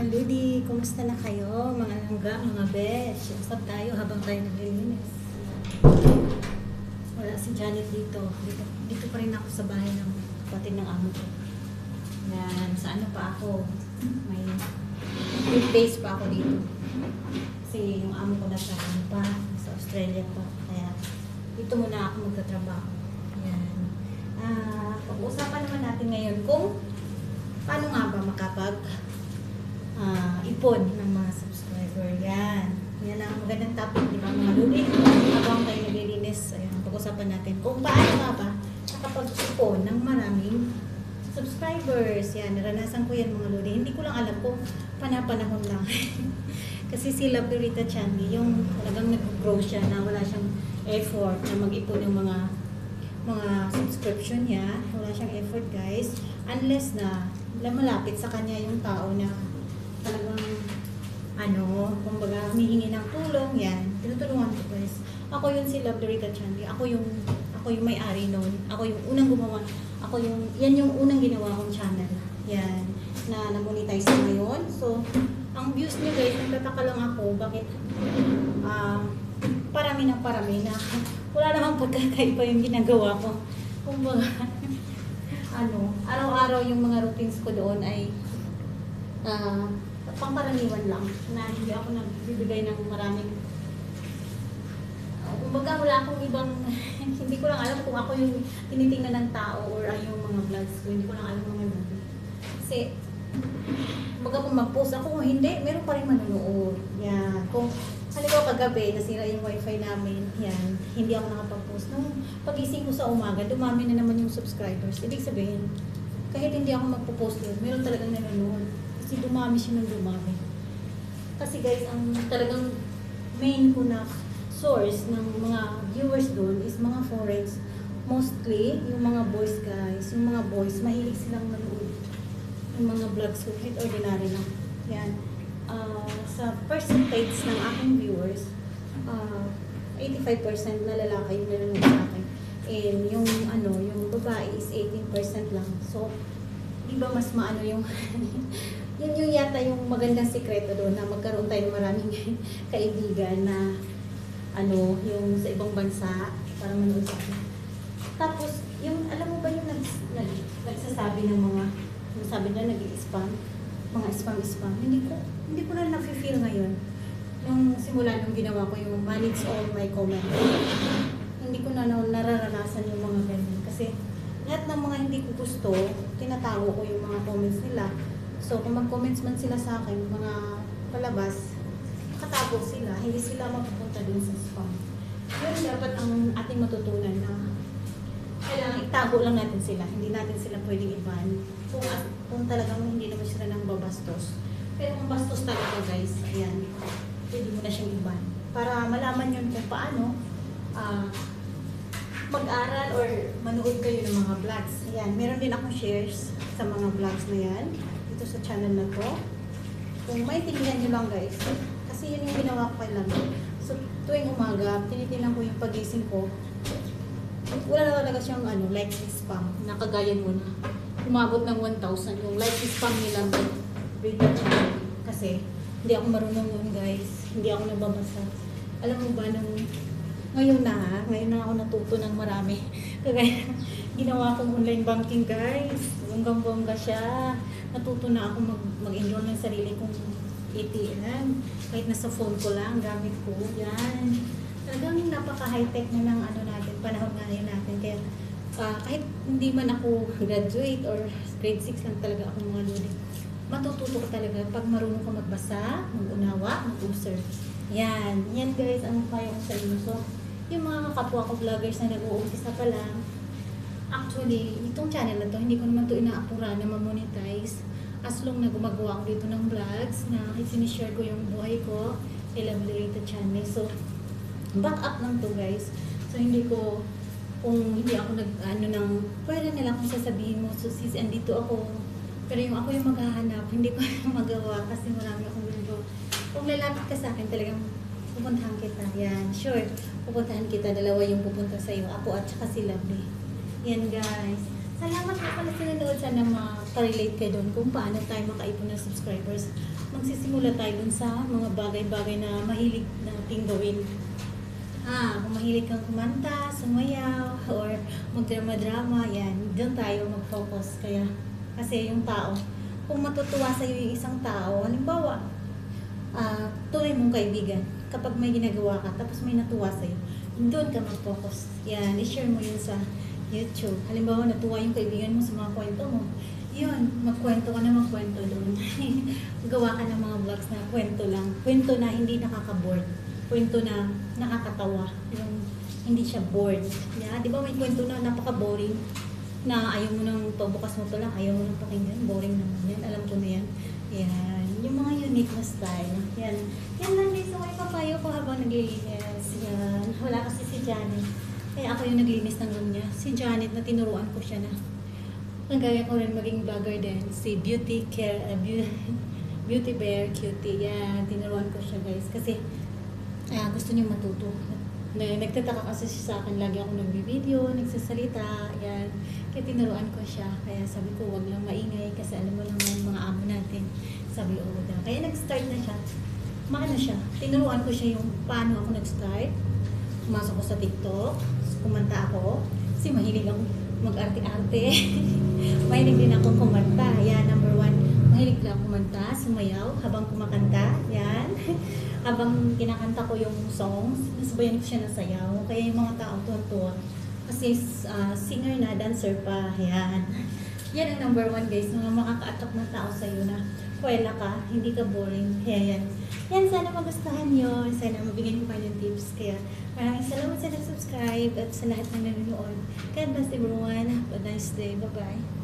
Mga Ludi, kumusta na kayo? Mga langga, mga besh. Usap tayo habang tayo naglilinis. Wala si Janet dito. Dito pa rin ako sa bahay ng kapatid ng amo ko. Yan, sa ano pa ako? May days pa ako dito. Kasi yung amo ko nasa ano pa, sa Australia pa. Kaya dito muna ako magtatrabaho. Yan. Pag-uusapan naman natin ngayon kung paano nga ba makapag ipon ng mga subscriber. Yan. Yan ang magandang topic, di ba mga Ludi? Habang tayo naglilinis, ayan, pag-usapan natin kung paano nga ba nakapag-ipon ng maraming subscribers. Yan, naranasan ko yan mga Ludi. Hindi ko lang alam kung panapanahon lang. Kasi si Laburita Chandy, yung talagang nag-grow siya na wala siyang effort na mag-ipon ng mga subscription niya. Wala siyang effort guys. Unless na malapit sa kanya yung tao na talagang kumbaga humihingi ng tulong, yan. Tinutulungan ko guys. Ako yun si Laburita Chandy. Ako yung may-ari noon. Ako yung unang gumawa. Yan yung unang ginawa kong channel. Yan. Na na-monetize ngayon. So, ang views niyo guys, nagtataka lang ako bakit parami na wala namang pagkakaiba yung ginagawa ko. Kumbaga, araw-araw yung mga routines ko doon ay pangkaraniwan lang na hindi ako nagbibigay ng maraming kumbaga wala akong ibang hindi ko lang alam kung ako yung tinitingnan ng tao or yung mga vlogs ko, hindi ko lang alam mga vlogs kasi kumbaga kung mag-post ako, hindi, meron pa rin manonood. Yan. Kung halimbawa kagabi, nasira yung wifi namin, yan, hindi ako nakapag-post. Nung pagising ko sa umaga, dumami na naman yung subscribers. Ibig sabihin, kahit hindi ako magpo-post yun, meron talagang nanonood. Kasi dumami siya ng dumami. Kasi guys, ang talagang main ko na source ng mga viewers doon is mga foreigns. Mostly, yung mga boys guys, yung mga boys, mahilig silang manood. Yung mga vlogs ko, kahit ordinary lang. Yan. Sa percentage ng aking viewers, 85% na lalaki yung nanonood sa akin. And yung babae is 18% lang. So, di ba mas maano yung yun yung yata yung magandang sikreto doon na magkaroon tayo ng maraming kaibigan na yung sa ibang bansa para manood sa akin. Tapos, yung alam mo ba yung nagsasabi ng mga sabi na nag-i-spam, mga spam, hindi ko na nafe-feel ngayon. Nung simula nung ginawa ko yung manage all my comments, hindi ko na nararanasan yung mga ganyan. Kasi lahat ng mga hindi ko gusto, tinatago ko yung mga comments nila. So kung mag-comments man sila sa akin, mga palabas, katago sila, hindi sila mapupunta dun sa spam. Yun dapat ang ating matutunan na kailangan itago lang natin sila, hindi natin sila pwedeng i-ban. Kung talagang hindi naman sila nang babastos. Pero kung bastos talaga guys, ayan, pwede mo na siyang i-ban. Para malaman yun kung paano mag-aral or manood kayo ng mga vlogs. Ayan, meron din akong shares sa mga vlogs na yan, dito sa channel na to. Kung maintindihan nyo lang guys, kasi yun yung ginawa ko kay Lami. So, tuwing umaga, tinitingnan ko yung pagising ko. Wala na talaga siyang like spam. Nakagaya mo na. Umabot ng 1,000 yung like spam nila. Kasi hindi ako marunong yun guys. Hindi ako nababasa. Alam mo ba ngayon na ako natuto ng marami. Kaya ginawa akong online banking guys. Bonggang-bongga siya. Natuto na ako mag-enroll ng sarili kong ATM. Kahit nasa phone ko lang, gamit ko. Yan. Talagang napaka-high-tech na ng natin, panahon ngayon natin. Kaya kahit hindi man ako graduate or grade 6 lang talaga ako mga Ludi, matututo ko talaga pag marunong ka magbasa, mag-unawa, mag-observe. Yan guys, ang payo ko sa inyo. So, yung mga kapwa ko vloggers na nag-uumpisa pa lang, actually, itong channel na to, hindi ko naman to inaapura na ma-monetize. As long na gumagawa ako dito ng vlogs, na sinishare ko yung buhay ko, Laburita Chandy. So, back up lang to guys. So, kung hindi ako pwede na lang kung sasabihin mo, so sis, andito ako. Pero yung ako yung maghahanap, hindi ko magawa kasi marami akong ginagawa. Kung lalapit ka sa akin, talagang pupuntahan kita. Yan, sure. Pupuntahan kita. Dalawa yung pupunta sa iyo. Ako at saka si Lovely. Yan guys. Salamat na pala sa nanood. Sana makarelate kayo doon kung paano tayo makaipon ng subscribers. Magsisimula tayo dun sa mga bagay-bagay na mahilig nating gawin. Kung mahilig kang kumanta, sumayaw, or magdrama-drama, yan, doon tayo mag-focus. Kasi yung tao, kung matutuwa sa'yo yung isang tao, halimbawa, tunay mong kaibigan, kapag may ginagawa ka, tapos may natuwa sa'yo, doon ka mag-focus. Yan, i-share mo yun sa YouTube. Halimbawa, natuwa yung kaibigan mo sa mga kwento mo, yun, magkwento ka na magkwento doon. Gawa ka ng mga vlogs na kwento lang. Kwento na hindi nakaka-bored. Kwento na nakakatawa. Yung hindi siya bored. Yeah, di ba may kwento na napaka-boring? Na ayaw mo nang bukas mo to lang, ayaw mo nang pakinggan. Boring naman yan. Alam ko na yan. Yan. Yung mga unique na style. Yan. Yan lang guys. So, may papayo ko habang naglilinis. Yan. Wala kasi si Janet. Kaya ako yung naglinis ng room niya. Si Janet na tinuruan ko siya na kagaya ko rin maging vlogger din. Si Beauty Bear Cutie. Yan. Tinuruan ko siya guys. Kasi gusto niyo matuto. Nagtataka kasi siya sa akin. Lagi ako nagbibideo, nagsasalita. Yan. Kaya tinuruan ko siya. Kaya sabi ko, wag lang maingay. Kasi alam mo naman mga amo natin. Sabi ko, kaya nag-start na siya. Maano siya. Tinuruan ko siya yung paano ako nag-start. Pumasok ko sa TikTok. Kumanta ako. Kasi mahilig ako mag-arte-arte. Mahilig din ako kumanta. Yan, number 1. Mahilig lang kumanta, sumayaw habang kumakanta. Yan. Habang kinakanta ko yung songs, nasabayan ko siya ng sayaw. Kaya yung mga tao tuwa-tuwa. Kasi singer na, dancer pa. Yan. Yan ang number 1 guys. Mga makaka-attract ng tao sa'yo na kwela ka, hindi ka boring. Kaya yan. Yan, sana magustuhan nyo. Sana mabigyan ko kayo ng tips. Kaya maraming salamat sa nag-subscribe at sa lahat ng nanonood. God bless everyone. Have a nice day. Bye-bye.